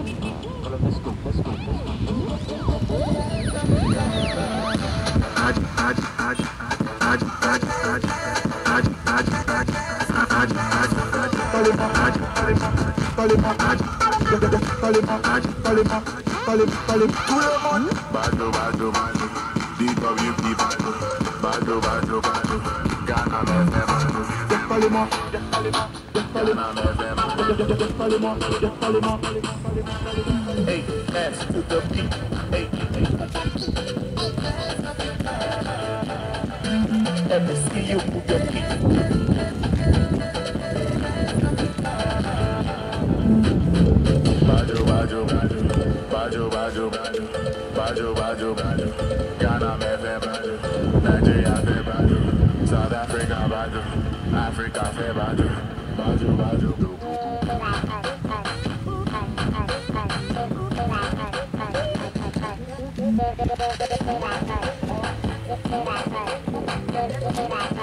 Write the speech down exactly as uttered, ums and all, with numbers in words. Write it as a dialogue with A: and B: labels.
A: Kalau let's go, let's go, let's go.
B: Ad, ad, ad, ad, ad, ad, ad, ad, ad, ad, ad, ad, Talema, ad, ad, Talema, ad, Talema, ad, Talema, Talema, Talema. Tout le monde. Bado, bado, bado. D W P bado. Bado, bado, bado. Ghana me me bado. Talema, Talema, Talema me me bado. Talema, Talema. Hey, S to the P. Hey, hey. Let me see you move your feet. Bajo, bajo, bajo, bajo, bajo, bajo, bajo, bajo, Ghana me fe bajo, Nigeria fe bajo, South Africa bajo, Africa fe bajo, bajo, bajo. Bye.